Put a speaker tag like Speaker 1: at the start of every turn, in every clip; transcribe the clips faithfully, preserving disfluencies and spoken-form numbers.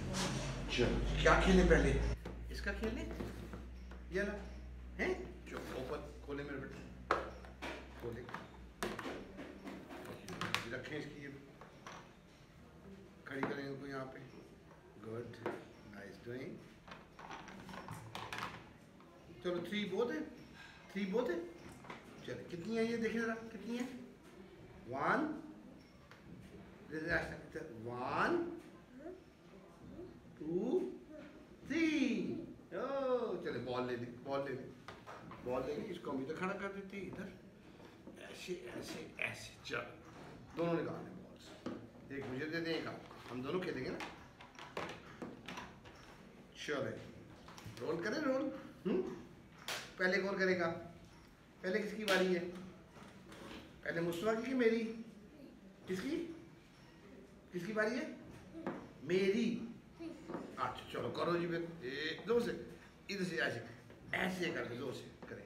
Speaker 1: चलो क्या खेले पहले? इसका खेले? ये ला हैं? जो ऊपर खोले मेरे बेटे, खोले रखें इसकी, ये खड़ी करें इनको यहाँ पे। Good, nice doing. चलो थ्री बहुत है, थ्री बहुत है। चलो कितनी है ये देखिए जरा, कितनी है? One, one two three. ओ चले बॉल ले ली, बॉल ले ली, बॉल ले ली। इसको हम इधर खड़ा कर देते हैं, इधर ऐसे ऐसे ऐसे। चलो दोनों निकालें बॉल्स, एक मुझे दे दें एक आपको, हम दोनों खेलेंगे ना। चलो रोल करें, रोल। हम्म पहले कौन करेगा? पहले किसकी बारी है? पहले मुस्तफा की कि मेरी? किसकी किसकी बारी है? मेरी। अच्छा चलो करो जी फिर, एक दो से इधर से ऐसे ऐसे करके जोर से करें।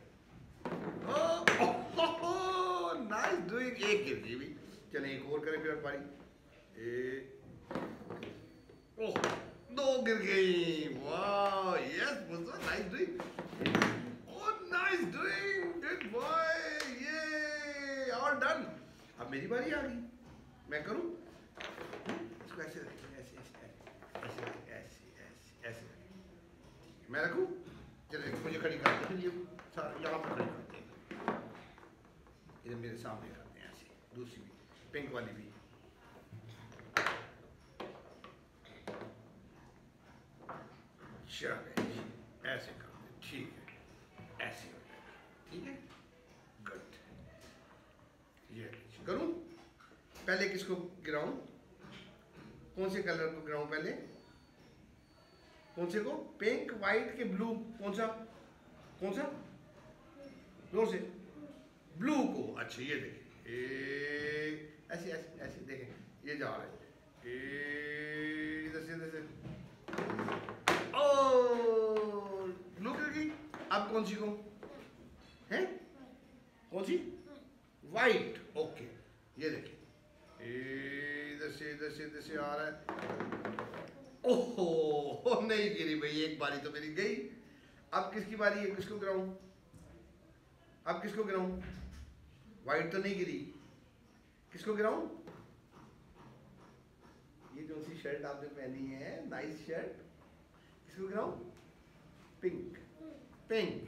Speaker 1: Nice doing. एक गिर गई भी। चलें एक और करें फिर बारी। एक, ओह दो गिर गई। वाह yes Mustafa, nice doing. Oh nice doing, good boy. ये ऑल डन। अब मेरी बारी आ गई, मैं करूं? इसको ऐसे रखें, ऐसे ऐसे ऐसे ऐसे ऐसे ऐसे मैं रखूं? चलिए मुझे खड़ी कर दे, ये यहाँ पर खड़ी करते हैं, इधर मेरे सामने करते हैं ऐसे। दूसरी भी, पिंक वाली भी। चलिए ऐसे कर दे, ठीक है, ऐसे हो जाएगा, ठीक है, गुड। ये करूं? पहले किसको गिराऊं? कौन से कलर को गिराऊं पहले? कौन से को? पिंक, वाइट के ब्लू? कौन सा? कौन सा? जोर से। ब्लू को। अच्छा ये देखिए, ऐसे ऐसे ऐसे देखें, ये जा रहा है इधर से इधर से। ओ ब्लू कर गई। अब कौन सी को है? कौन सी? वाइट। ओके ये देखिए, इधर से इधर से इधर से आ रहा है। ओहो नहीं गिरी भाई, एक बारी तो मेरी गई। अब किसकी बारी है? किसको गिराऊं? अब किसको गिराऊं? वाइट तो नहीं गिरी, किसको गिराऊं? ये जो सी शर्ट आपने पहनी है, नाइस शर्ट, किसको गिराऊं? पिंक, पिंक,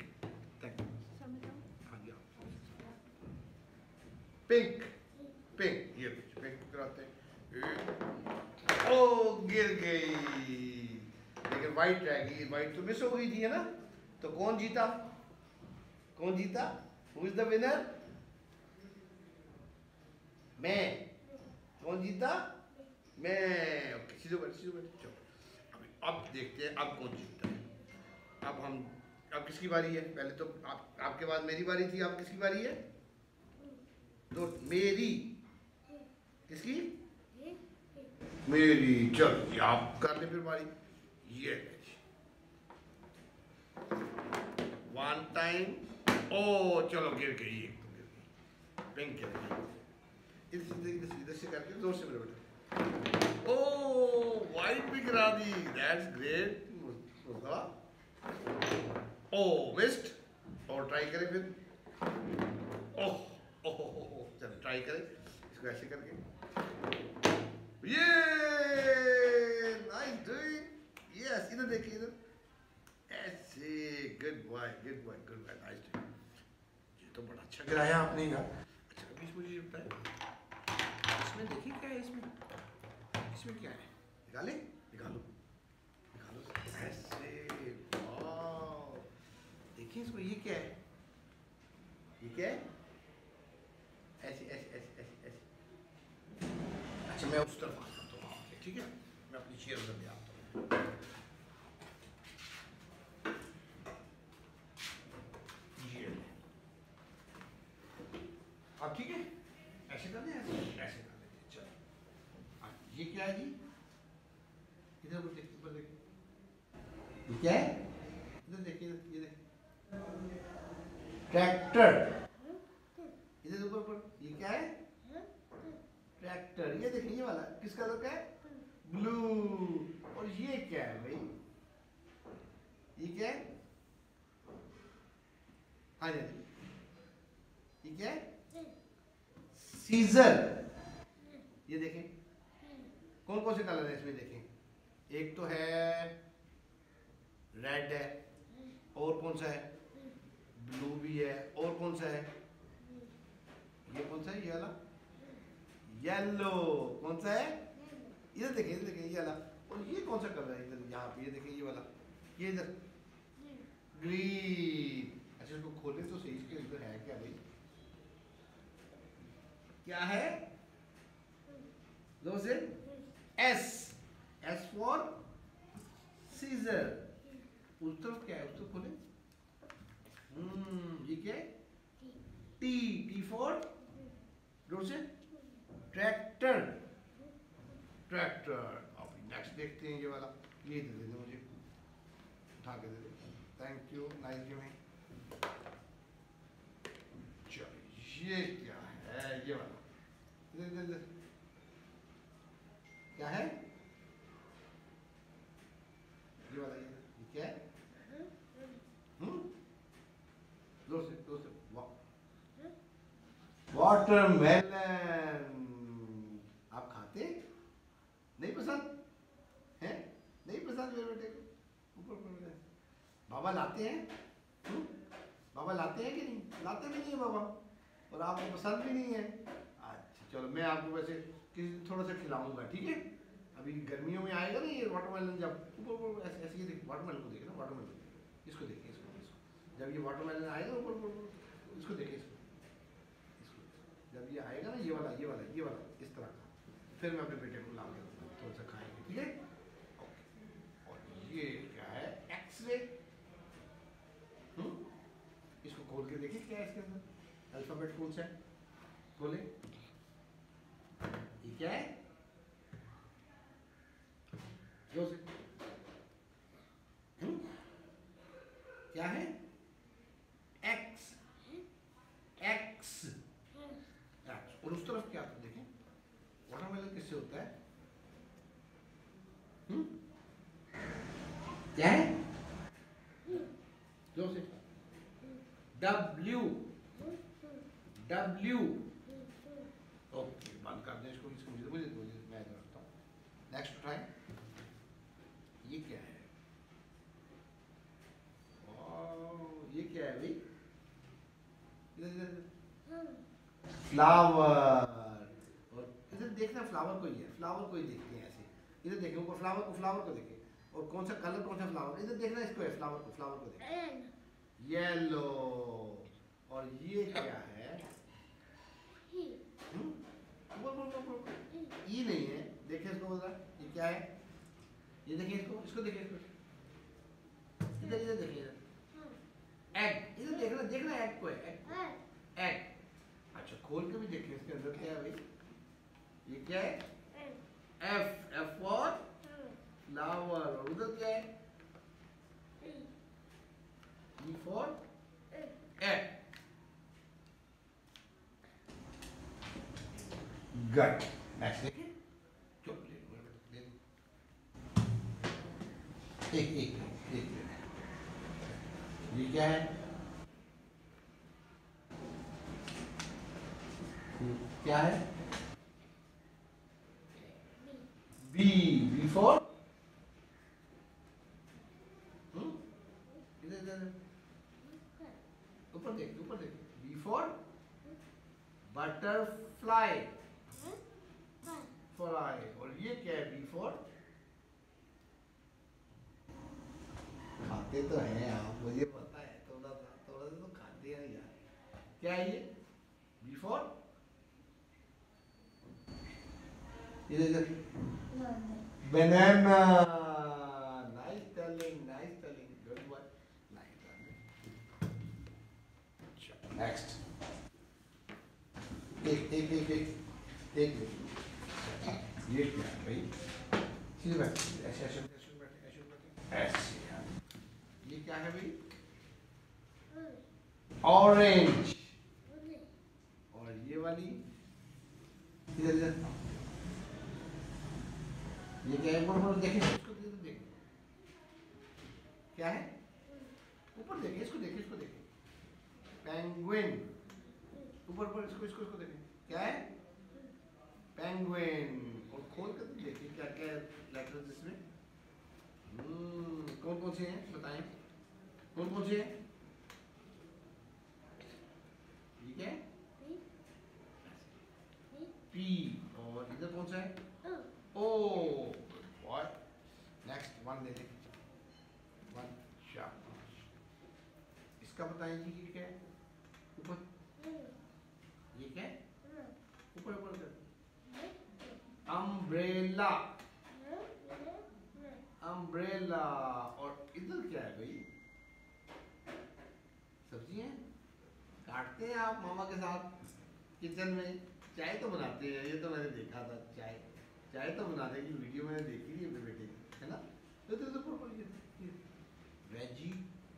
Speaker 1: पिंक, पिंक, ये पिंक गिराते हैं। ओ गिर गई, लेकिन वाइट रह गई। वाइट तो मिस हो गई थी, है ना? तो कौन जीता? कौन जीता? Who is the winner? मैं। कौन जीता? मैं। ओके सीधे बैठ, सीधे बैठ। चलो अभी अब देखते हैं अब कौन जीतता है। अब हम, अब किसकी बारी है? पहले तो आप, आपके बाद मेरी बारी थी, अब किसकी बारी है? दो मेरी। किसकी? मेरी। चलो ये आप कर ले फिर बारी। ये वन टाइम। ओ चलो गिर गई, एक तो गिर गई, पिंक गिर गई। इधर से इधर से इधर से करके जोर से मेरे बेटा। ओ वाइट भी गिरा दी, दैट्स ग्रेट। ओ मिस्ड। और ट्राई करें फिर। ओह ओह चलो ट्राई करें इसको ऐसे करके। ये नाइस डूइंग। यस इधर देखिए, इधर ऐसे। Good boy, good boy, good boy, nice doing. ये तो बड़ा अच्छा गिराया आपने यार। अच्छा अभी मुझे ये बताएं, इसमें देखिए क्या है? इसमें इसमें क्या है? निकाले, निकालो, निकालो ऐसे। वाह देखिए इसमें, ये क्या है? ये क्या है? ऐसे ऐसे ऐसे ऐसे ऐसे। अच्छा मैं उस तरफ आता हूँ, ठीक है? मैं अपनी चेयर उधर ले आता हूँ। ये अब ठीक है, ऐसे कर दें, ऐसे ऐसे कर देते हैं। चलो ये क्या है जी? इधर ऊपर देखिए, ऊपर देखिए, ये क्या है? इधर देखिए, ये देखिए, ट्रैक्टर। इधर ऊपर ऊपर, ये क्या है? ट्रैक्टर। ये देखिए, ये वाला किस कलर का है? ब्लू। और ये क्या है भाई? ये क्या है? हाँ जी, ये क्या है? सीजर। ये देखें, कौन कौन से कलर है इसमें? देखें, एक तो है रेड है, और कौन सा है? ब्लू भी है, और कौन सा है? ये कौन सा है? ये वाला येलो। कौन सा है? इधर देखिए, इधर देखिए, ये वाला। और ये कौन सा कलर है? इधर यहाँ पे ये देखिए, ये वाला, ये इधर ग्रीन। अच्छा, इसको खोले तो सही, इसके अंदर है क्या भाई? क्या है? दो से एस, एस फॉर सीजर। उस तरफ क्या है? उस तरफ खोले। हम्म ये क्या है? टी, टी फॉर जोर से ट्रैक्टर, ट्रैक्टर। अब नेक्स्ट देखते हैं, ये वाला, ये दे दे मुझे, उठा के दे दे। Thank you, nice giving. चलो, ये क्या है? ये वाला दे दे दे। क्या है? ये वाला, ये क्या है? हम्म जोर से, जोर से। वाटरमेलन। आप खाते नहीं? पसंद है? नहीं पसंद मेरे बेटे को? ऊपर ऊपर बाबा लाते हैं? हुँ? बाबा लाते हैं कि नहीं? लाते भी नहीं है बाबा, और आपको पसंद भी नहीं है। अच्छा चलो, मैं आपको वैसे किसी दिन थोड़ा सा खिलाऊंगा, ठीक है? अभी गर्मियों में आएगा ना ये वाटरमेलन, जब ऊपर ऊपर ऐसे ऐसे, ये देखिए वाटरमेलन को देखिए ना, वाटरमेलन इसको देखिए, इसको इसको जब ये वाटरमेलन आएगा ऊपर ऊपर, इसको देखिए, इसको इसको जब ये आएगा ना, ये वाला, ये वाला, ये वाला, इस तरह का, फिर मैं अपने बेटे को ला के थोड़ा सा खाएंगे, ठीक है? ओके। और ये क्या है? एक्सरे। हम्म इसको खोल के देखिए, क्या है इसके अंदर? अल्फाबेट कौन सा है? खोले। ये क्या है? जो से हम्म क्या है? X, X, X. और उस तरफ क्या था? देखें, वाटरमेलन किससे होता है? हम्म क्या है? जो से डब्ल्यू, डब्ल्यू। ओके, बंद कर दें इसको, इसको मुझे मुझे मुझे मैं रखता हूँ। Next try. ये क्या है? ये क्या है भाई? इधर इधर फ्लावर। और इधर देखना, फ्लावर को ही है, फ्लावर को ही देखते हैं ऐसे। इधर देखें, ऊपर फ्लावर को, फ्लावर को देखें, और कौन सा कलर, कौन सा फ्लावर? इधर देखना, इसको है, फ्लावर को, फ्लावर को देखें, येलो। और ये क्या है? हम्म ये नहीं है, देखिए इसको, बोल रहा ये क्या है? ये देखिए इसको, इसको देखिए, इसको इधर इधर देखिए, इधर एग। इधर देखना, देखना एग को है, एग, एग। अच्छा, खोल के भी देखिए, इसके अंदर क्या है भाई? ये क्या है? F, F for flower. और उधर क्या है? E for egg. गट। नेक्स्ट देखिए, चलो ले लो, ले लो, एक एक एक। ये क्या है? क्या है? बी, बी फॉर इधर इधर ऊपर देख, ऊपर देख। B for butterfly, fly. और ये क्या है? बी फॉर, खाते तो हैं आप, मुझे पता है, थोड़ा सा थोड़ा सा तो खाते हैं यार। क्या है ये? बी फॉर इधर इधर banana. Nice telling, nice telling, good one, nice telling. Next, एक एक एक एक एक ये क्या है भाई? सीधे बैठ, ऐसे ऐसे ऐसे बैठे, ऐसे बैठे, ऐसे। ये क्या है भाई? ऑरेंज। और ये वाली इधर इधर, ये क्या है? बोलो बोलो, देखें इसको, इधर देखें, क्या है? ऊपर देखें, इसको देखें, इसको देखें। पेंगुइन। ऊपर ऊपर इसको इसको इसको देखें। क्या है? पेंगुइन। और खोल कर देखिए क्या क्या लेटर्स इसमें। हम्म कौन कौन से हैं बताएं? कौन कौन से हैं? ठीक है, पी। और इधर कौन सा है? ओ। व्हाट? नेक्स्ट वन दे दें। वन शाबाश। इसका बताएं जी ये क्या है? ऊपर ये क्या है? ऊपर ऊपर कर। अम्ब्रेला। अम्ब्रेला। और इधर क्या है भाई? सब्जी है? काटते हैं आप मामा के साथ किचन में? चाय तो बनाते हैं, ये तो मैंने देखा था। चाय चाय तो बनाने की वीडियो मैंने देखी थी अपने बेटे की, है ना? तो तो तो वेजी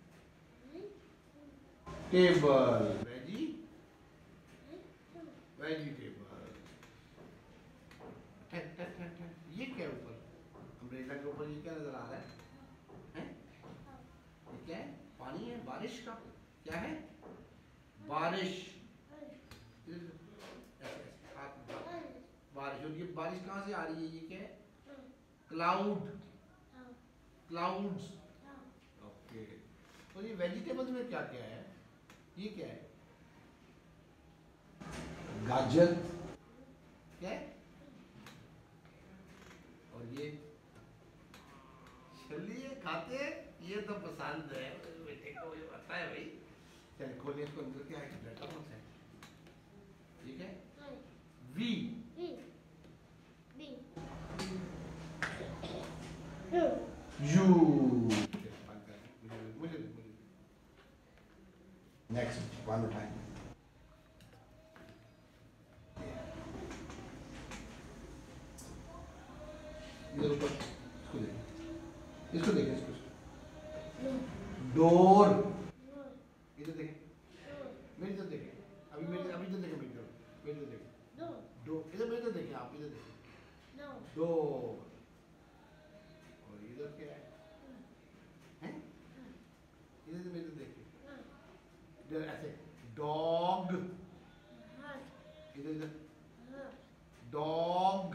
Speaker 1: टेबल। Veggie vegetable. ये क्या ऊपर? अम्ब्रेला के ऊपर ये क्या नजर आ रहा है? हैं? ये क्या है? पानी है? बारिश का? क्या है? बारिश। बारिश। और ये बारिश कहाँ से आ रही है? ये क्या है? क्लाउड। क्लाउड्स। ओके। और ये वेजिटेबल्स में क्या क्या है? ये क्या है? गाजर। क्या है? और ये चलिए खाते हैं, ये तो पसंद है बेटे को, ये पता है भाई। चलिए खोलिए इसको, अंदर क्या है? लेटर कौन सा है? ठीक है, वी। यू। मुझे मुझे नेक्स्ट वन उठाएं। इधर ऊपर इसको देखें, इसको देखें, इसको डोर। इधर देखें, मेरी तरफ देखें। अभी मेरी अभी इधर देखें, मेरी तरफ मेरी तरफ देखें। डोर। इधर मेरी तरफ देखें, आप इधर देखें। डोर। और इधर क्या है? हैं? इधर से मेरी तरफ देखिए। इधर ऐसे डॉग। इधर इधर डॉग।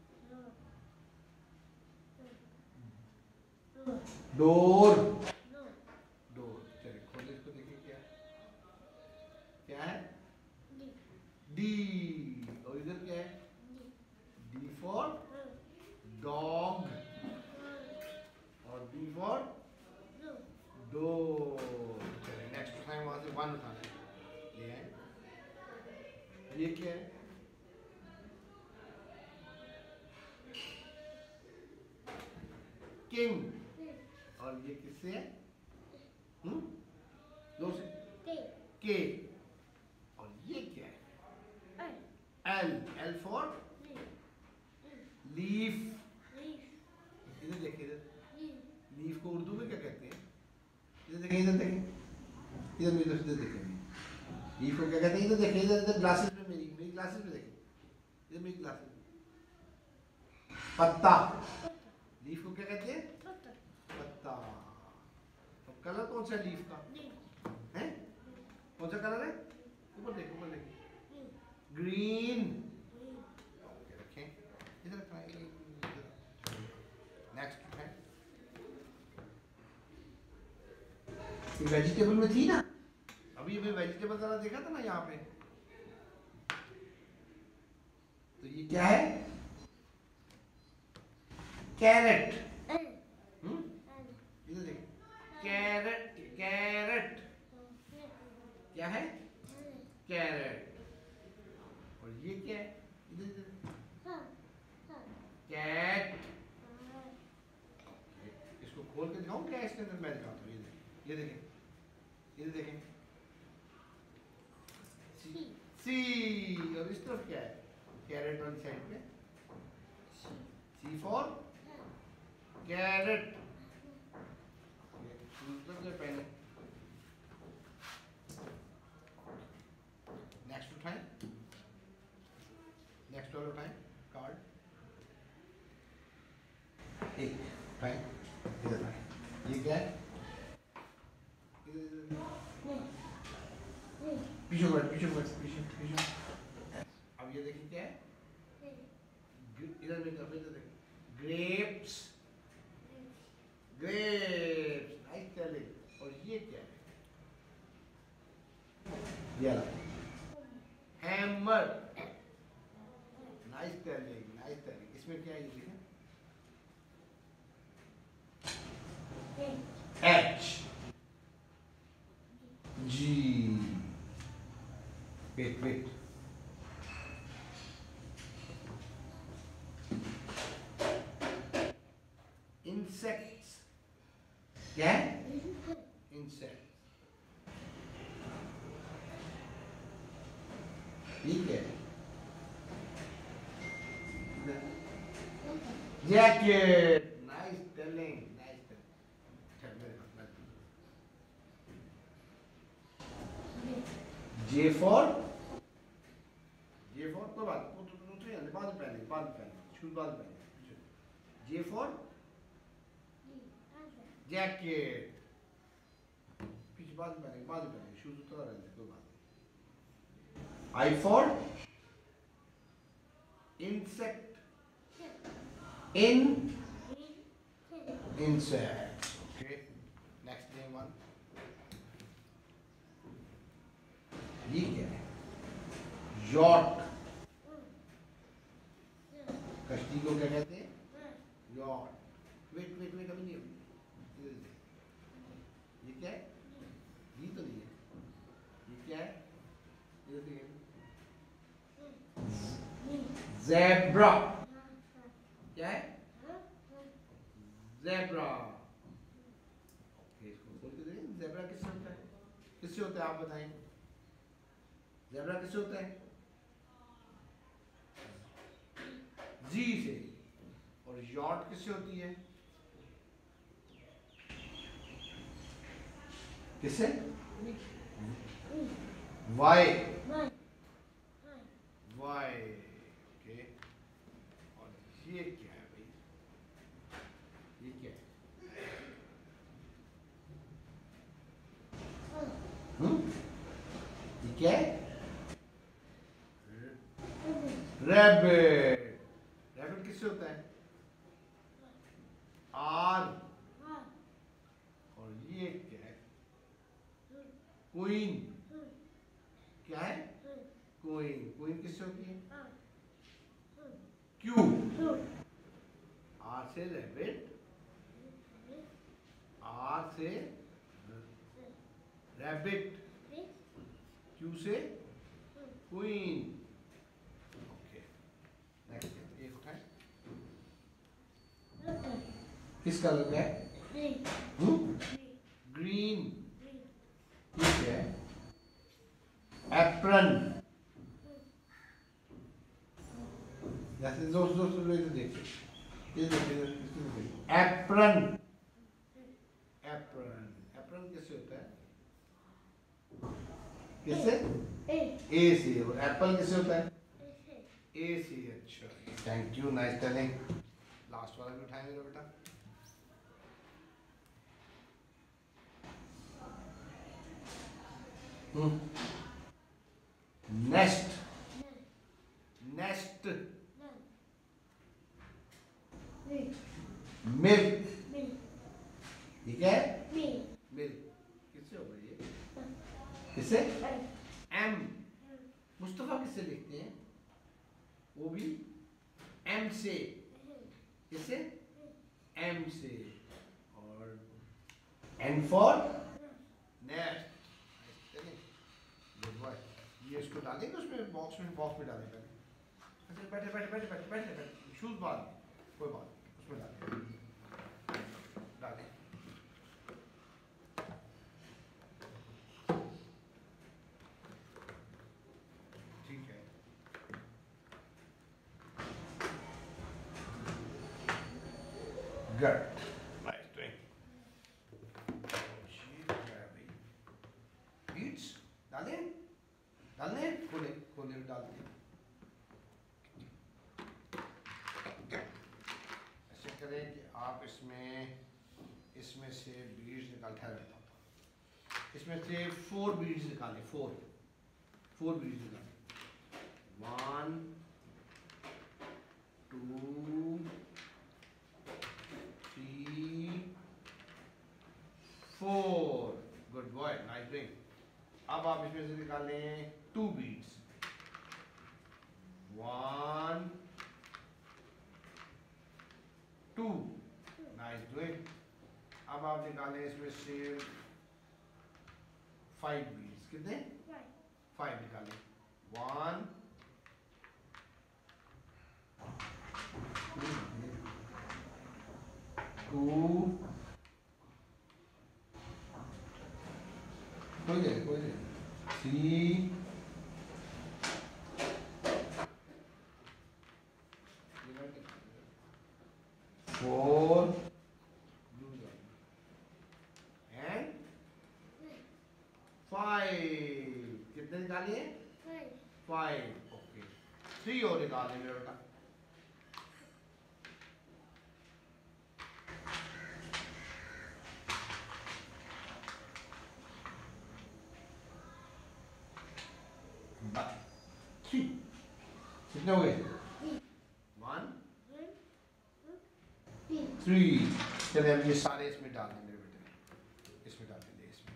Speaker 1: डोर। डोर। चलिए खोलिए इसको, देखिए क्या क्या है? डी। और इधर क्या है? D for dog. और डी फॉर डोर। चलिए नेक्स्ट टाइम वहां से वन उठाना है। ये है, ये क्या है? किंग। और ये किससे है? हम्म दो से के। और ये क्या है? एल। L for leaf. इधर देखिए, इधर लीफ को उर्दू में क्या कहते हैं? इधर देखें, इधर देखें, इधर मेरी तरफ देखें। लीफ को क्या कहते हैं? इधर देखें, इधर इधर ग्लासेस में, मेरी मेरी ग्लासेस में देखें, इधर मेरी ग्लासेस में। पत्ता। लीफ को क्या कहते हैं? पत्ता। तो कलर कौन सा है लीफ का? है? कौन सा कलर है? ऊपर देखो, ऊपर देखो। ग्रीन। रखें इधर, नेक्स्ट है, ये वेजिटेबल में थी ना, अभी अभी वेजिटेबल जरा देखा था ना यहाँ पे। तो ये क्या है? कैरेट। हम्म इधर देखिए, कैरेट। कैरेट क्या है? कैरेट। और ये क्या है? इधर इधर कैट। इसको खोल के दिखाऊं क्या इसके अंदर? मैं दिखाता हूँ, ये देखें, ये देखें, इधर देखें। सी। सी। और इस तरफ क्या है? कैरेट वाली साइड पे सी फॉर कैरेट। पहले नेक्स्ट उठाएं, नेक्स्ट और उठाएं कार्ड। एक उठाएं, इधर उठाएं। ये क्या है? पीछे बस पीछे पीछे। अब ये देखिए क्या है, इधर भी इधर इधर देखिए, ग्रेप्स ग्रेप्स नाइस टेलिंग। और ये क्या है, ये hammer nice telling nice telling. इसमें क्या है ये देखिए, H G wait wait insects क्या है, insects ठीक है, jacket nice telling nice telling। J for J for कोई बात वो तो तो है बाद में पहले बाद में पहले शूज बाद में पहले। J for जैकेट पीछे बाद में पहले बाद में पहले शूज उतार रहे कोई बात नहीं। I for insect in insect okay next name one ये क्या है, यॉट कश्ती को क्या कहते हैं, यॉट। वेट वेट वेट अभी नहीं, ये क्या है, ये तो नहीं है, ये क्या है, ये देखिए ज़ेब्रा क्या है, ज़ेब्रा ओके। इसको बोल के देखिए ज़ेब्रा किससे होता है, किससे होता है आप बताएं, ज़ेब्रा किससे होता है, जी से। और यॉट किससे होती है, किससे, वाई वाई ओके। और ये क्या है भाई, ये क्या है, हम्म ये क्या है, रैबिट। रैबिट किससे होता है, आर। और ये क्या है, क्वीन क्या है, क्वीन क्वीन किससे होती है, क्यू। आर से रैबिट, आर से रैबिट, क्यू से क्वीन ओके। नेक्स्ट एक उठाए, किस कलर का है, ग्रीन ठीक है। एप्रन जैसे दोस्त दोस्त लोग देखिए ये देखिए एप्रन एप्रन एप्रन किससे होता है, किससे, ए से। और एप्पल किससे होता है, ए से। अच्छा thank you nice telling. Last वाला भी उठाएंगे बेटा, नेस्ट नेस्ट मिल्क ठीक है, मिल्क किससे होगा ये, किससे, एम। मुस्तफा किससे लिखते हैं, वो भी एम से, किससे, एम से। और एन फॉर नेस्ट। ये इसको डालेंगे उसमें बॉक्स में, बॉक्स में डालेंगे पहले। अच्छा बैठे बैठे बैठे बैठे बैठे बैठे शूज बाद कोई बात उसमें डालें डालें ठीक है। Good nice doing. बीट्स डालें डालने खोले खोले डाल दिए। ऐसे करें कि आप इसमें इसमें से बीड्स निकाल ठहर, इसमें से फोर बीड्स निकालें, फोर फोर बीट्स निकाल। One two three four. Good boy, nice drink. अब आप इसमें से निकालें two beats. One two, nice drink. अब आप निकालें इसमें से फाइव बीट्स। कितने? फाइव निकालें। वन टू, कोई नहीं कोई नहीं, थ्री फोर एंड फाइव। कितने निकालिए? फाइव। ओके, थ्री और निकाल देंगे बेटा। थ्री कितने हो गए? One three. चलिए अब ये सारे इसमें डाल देंगे बेटे, इसमें डाल देंगे इसमें।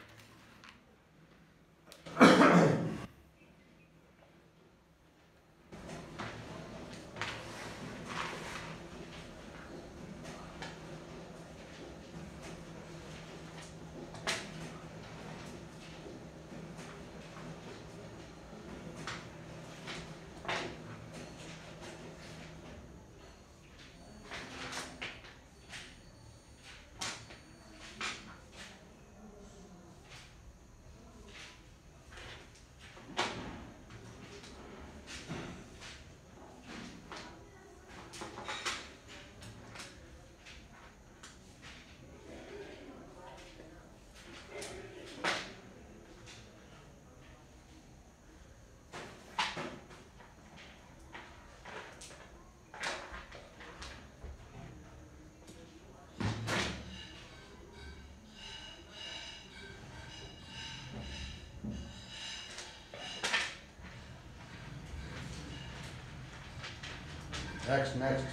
Speaker 1: Next, next,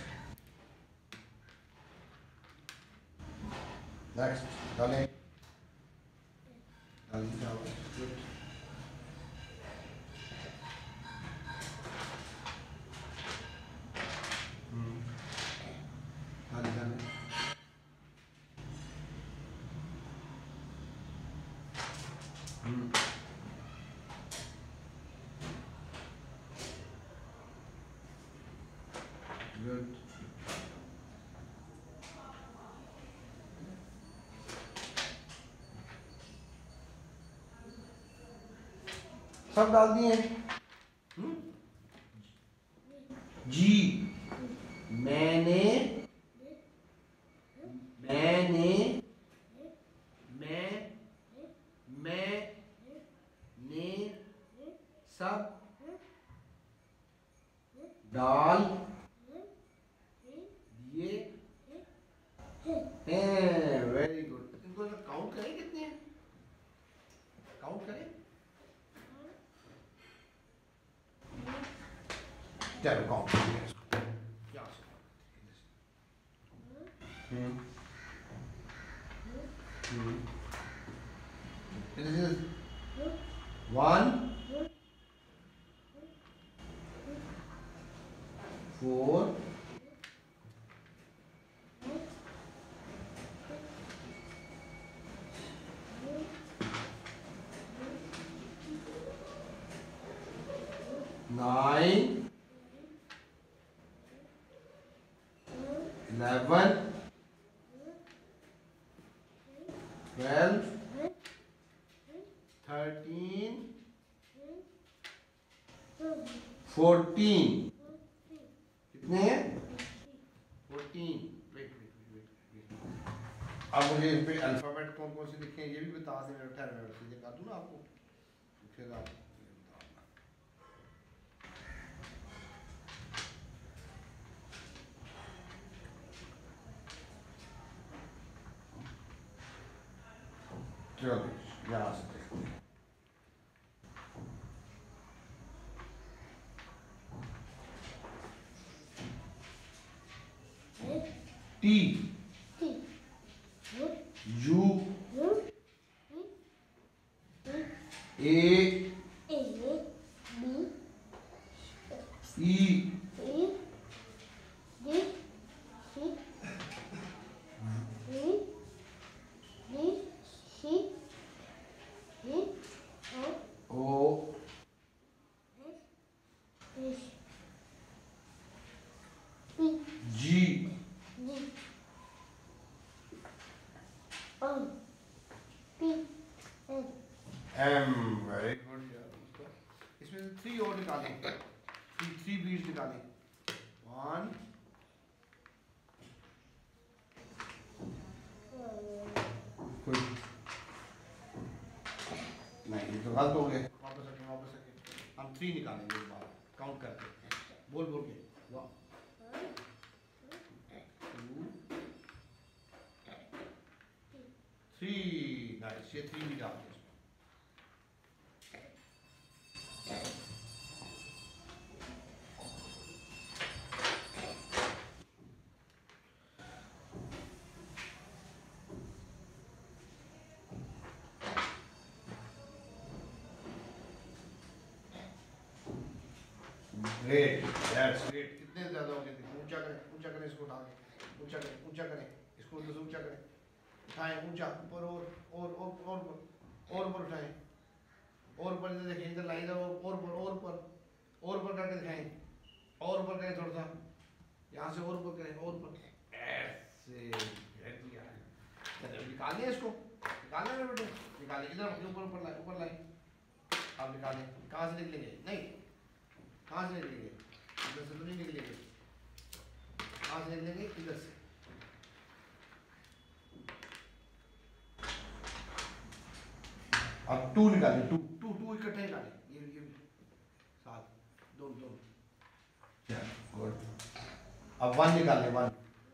Speaker 1: next. डालें, डालें चावल. Good. हम्म. डालें, डालें. हम्म. Good. सब डाल दिए. हम्म. जी. मैंने मैंने मैं मैं ने सब डाल दिए हैं. Very good. इनको काउंट करें कितने हैं? काउंट करें. चलो काउंट करें इसको. यहाँ से. हम्म. हम्म. This is one, four, nine, eleven, twelve, thirteen, fourteen. कितने हैं? fourteen. Wait wait wait wait. अब मुझे इस पे अल्फाबेट कौन कौन से लिखे हैं ये भी बता दें. मैं ठहर मैं सीधे बता दूँ ना आपको. फिर आप चलो यहाँ से देखते हैं. T U A E O G M. Very good यार। इसमें थ्री और निकालें, थ्री थ्री बीट्स निकालें। वन नहीं, ये तो गलत हो गए। वापस रखें, वापस रखें। हम थ्री निकालेंगे इस बार काउंट करके, बोल बोल के। One two three. नाइस, ये थ्री भी डाल दें इसमें। Great, that's great. कितने ज्यादा हो गए थे? ऊंचा करें, ऊंचा करें इसको, उठा के ऊंचा करें, ऊंचा करें इसको, उधर से ऊंचा करें, उठाएं ऊंचा, ऊपर और और और और और ऊपर उठाएं, और ऊपर इधर देखें, इधर लाइन, और और ऊपर और ऊपर और ऊपर करके दिखाएं, और ऊपर करें थोड़ा सा, यहाँ से और ऊपर करें, और ऊपर ऐसे। चलिए निकालिए इसको, निकालना है बेटे, निकालिए इधर ऊपर ऊपर लाए, ऊपर लाए। आप निकालें, कहाँ से निकलेंगे? नहीं, कहाँ से निकलेंगे? इधर से तो नहीं निकलेंगे। कहाँ से निकलेंगे? इधर से। अब टू निकालें, टू टू टू इकट्ठे निकालें, ये ये सात, दो दो। गुड। अब वन निकालें, वन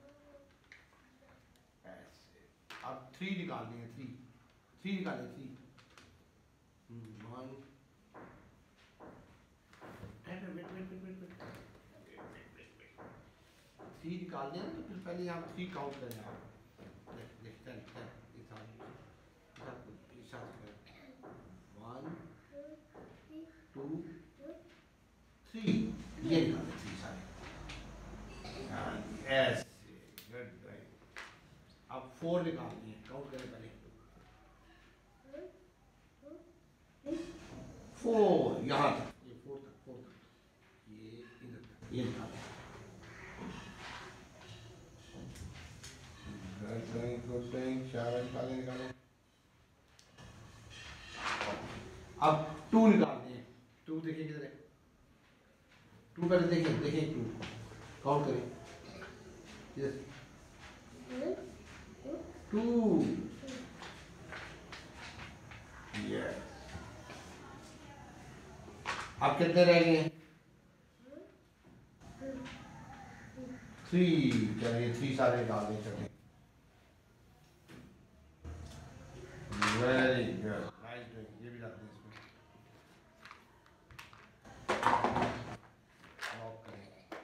Speaker 1: ऐसे। अब थ्री निकालनी है, थ्री थ्री निकालें, थ्री वन। थ्री निकालने हैं तो फिर पहले आप थ्री काउंट करें। आप देख देख ten ten one two three, ये निकालें थ्री सारे ऐसे। Good right. अब फोर निकालनी है, काउंट करें पहले। फोर यहाँ तक, ये फोर तक, फोर तक, ये इधर तक, ये निकालें। चार निकालें, निकालें। अब टू निकालनी है, टू देखिए किधर है, टू पहले देखें, देखें टू काउंट करें, इधर टू। यस। अब कितने रह गए? थ्री। चलिए थ्री सारे डाल दें, चलिए। Very good, nice doing. ये भी डाल दें इसमें, लॉक करें।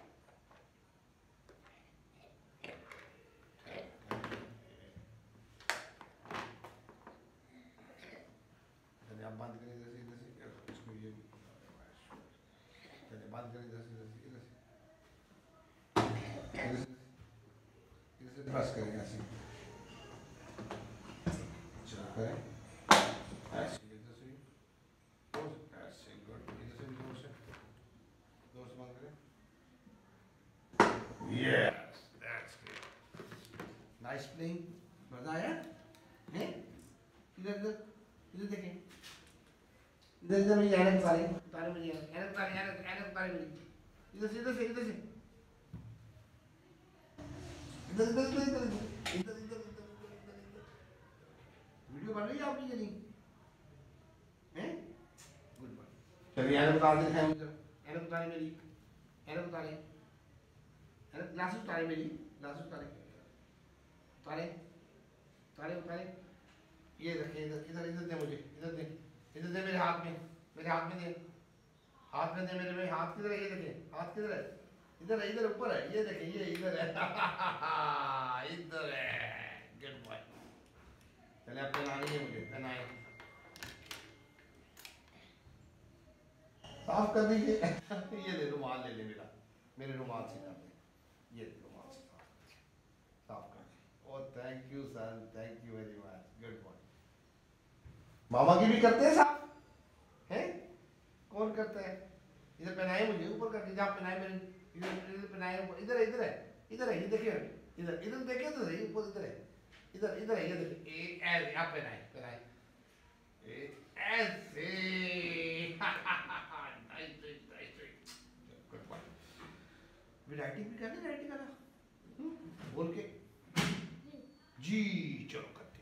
Speaker 1: चलिए आप बंद करें, इधर से, इधर से इसको, ये भी चलिए बंद करें, इधर से, इधर से, इधर से, इधर से, इधर से प्रेस करें ऐसे, चलो करें ऐसे, इधर से ऐसे। गुड, इधर से भी जोर से, जोर से बंद करें। Yes, that's great, nice playing. मजा आया है? इधर इधर इधर देखें, इधर इधर मेरी ऐनक उतारें, उतारें मेरी ऐनक, ऐनक उतारें, ऐनक ऐनक उतारें मेरी। इधर से, इधर से, इधर से, इधर इधर इधर इधर इधर इधर इधर। वीडियो बन रही है आपकी कि नहीं? हैं? Good bye. चलिए ऐनक उतार के दिखाएं मुझे, ऐनक उतारें मेरी, ऐनक उतारें, ऐनक ग्लासेस उतारें मेरी, ग्लासेस उतारें, उतारें, उतारें, उतारें। ये रखें, इधर इधर इधर दे मुझे, इधर दे, इधर दे मेरे हाथ में, मेरे हाथ में दे, हाथ में दे मेरे में। हाथ किधर है? ये देखें, हाथ किधर है? इधर है, इधर ऊपर है, ये देखिए ये इधर है। इधर है, गुड बॉय। चले अब पहनानी है मुझे, पहनाए। साफ कर दीजिए। ये ले रुमाल ले ले मेरा, मेरे रुमाल से कर दे, ये रुमाल से साफ साफ कर दे। ओ thank you sir, thank you very much, good boy. मामा की भी करते हैं साफ, हैं? कौन करता है? इधर पहनाए मुझे, ऊपर करके जहाँ पहनाए मेरे, इधर इधर पहनाए ऊपर, इधर है, इधर है, इधर है, ये देखिए, इधर इधर देखिए तो सही, ऊपर इधर है, इधर इधर है, ये देखिए, ए ऐसे यहाँ पहनाए पहनाए, ए ऐसे। Nice nice, good boy. भी राइटिंग भी करनी, राइटिंग करना बोल के जी, चलो कर।